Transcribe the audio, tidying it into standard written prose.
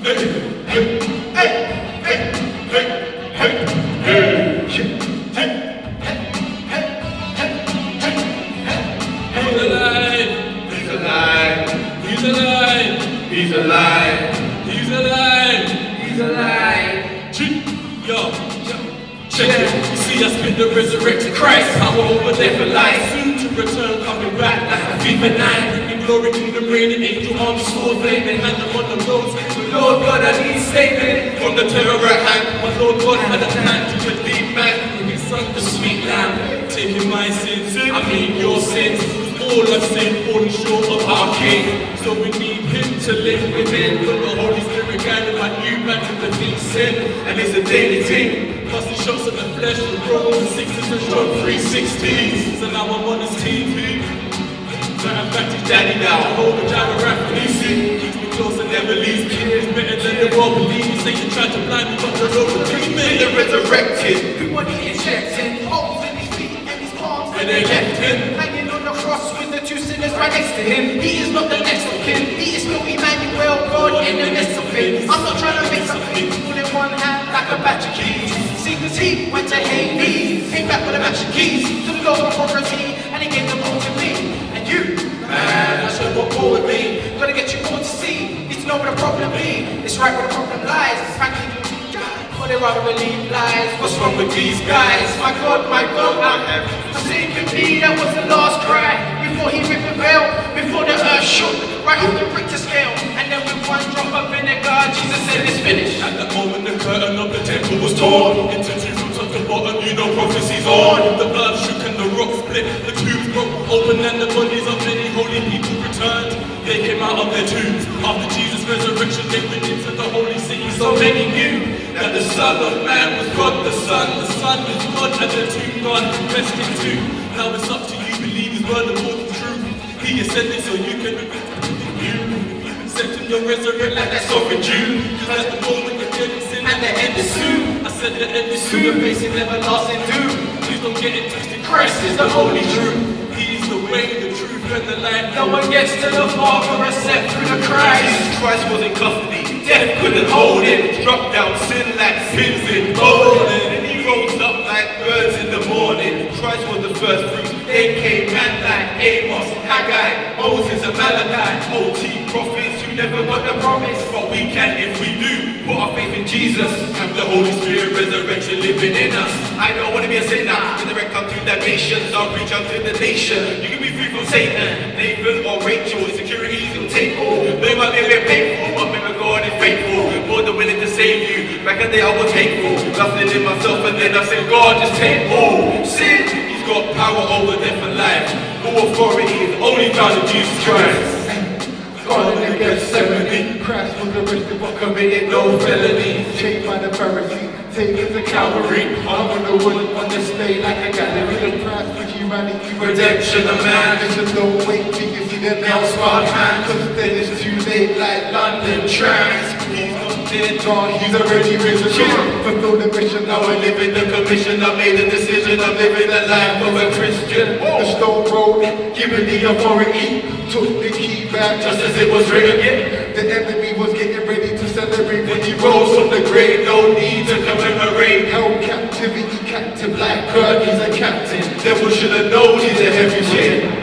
He's alive. He's alive. He's alive. Yo, check it. You see, I spit the resurrected Christ. Power over death and life. Soon to return, coming back like a thief at night. Bringing glory to the reigning angel on the sword, flaming, and I'm on the roads. The Lord God, I need saving from the terror at hand. My Lord God had a plan to redeem man. His son, the sweet lamb, taking my sins. I mean your sins. All I've sinned, falling short of our King. So we need Him to live within. But the Holy Spirit guided my new man to defeat sin. And it's a daily thing. Plus it shows in the flesh, the Romans 6 and John 3:16. So now I'm on His TV. So I'm back to Daddy now. I hold the Java rap easy. Keeps me close and never leaves me. It's better than the world believes. Say you tried to blind me, but the road will be me. They're resurrected. Who want he injecting? Holes in his feet and his palms. And they left Him hanging on the cross with the two sinners right next to Him. He is not the next of kin. He is still Emmanuel, God in the midst of things. I'm not trying to mix up things all in one hand like a batch of keys. See, cause He went to Hades, came back with a batch of keys to the Lord authority, and He gave them all to me. And you, man, I should walk more with me. Gotta get you all to see. Need to know where the problem be. It's right where the problem lies. Frankly, but they rather believe lies. What's wrong with these guys? My God, I have forsaken me. That was the last cry before He ripped the veil, before the earth shook right off the Richter scale. And then with one drop of vinegar, Jesus said it's finished. At that moment the curtain of the temple was torn into two from top to bottom, you know prophecy's on. The earth shook and the rock split, the tombs broke open and the bodies of many holy people returned. They came out of their tombs. After Jesus' resurrection, they went into the holy city. So many knew that the Son of Man was God the Son. The Son is God and the tomb God rested too. Now it's up to you, believe His word and walk in truth. He ascended so you can repent and you accepting your resurrection like that sovereign Jew. Cause at the moment you're dead in sin and the end is soon. I said the end is soon, you're facing everlasting doom. Please don't get it twisted, Christ is the holy truth. He is the way, the truth and the light. No one gets to the Father except through the Christ. Jesus Christ was in custody, death couldn't hold Him. Struck down sin like sins in golden, and He rose up like birds in the morning. Christ was the first fruit. They came man like Amos, Haggai, Moses and Malachi. OT prophets who never got the promise. But we can if we do put our faith in Jesus. Have the Holy Spirit resurrection living in us. I don't want to be a sinner. Resurrect unto the nations. I'll reach out to the nation. You can be free from Satan, Nathan or Rachel. Insecurities will take all. They might be a bit painful, but remember God is faithful. More than willing to save you. Back in the day I was hateful, nothing in myself, and then I said, God, just take all. Sin, He's got power over death and life. All authority is only found in Jesus Christ. God in the Gethsemane, Christ was arrested but committed no felony. Chained by the Pharisees, taken to Calvary, hung on the wood on display like a gallery. The price for humanity, redemption of man. There's no way till you see the nail scarred hand. Cause then it's too late like London trams. He's not dead, God, He's already risen. Fulfill the mission, now I live in the commission. I made the decision of living the life of a Christian. The stone rolled, given the authority. Took the key back just as it was written. The enemy was getting ready to celebrate when He rose from the grave. No need to commemorate. Held captivity, captive like God, He's a captain. Devil should have known He's a heavy shit.